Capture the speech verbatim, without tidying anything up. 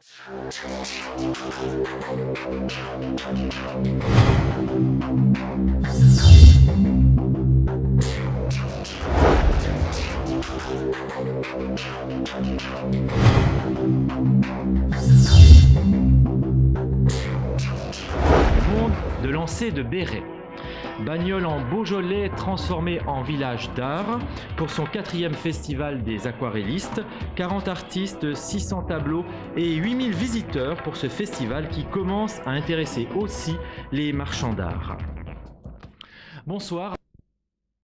Monde de lancer de Béret. Bagnoles en Beaujolais transformé en village d'art pour son quatrième festival des aquarellistes, quarante artistes, six cents tableaux et huit mille visiteurs pour ce festival qui commence à intéresser aussi les marchands d'art. Bonsoir.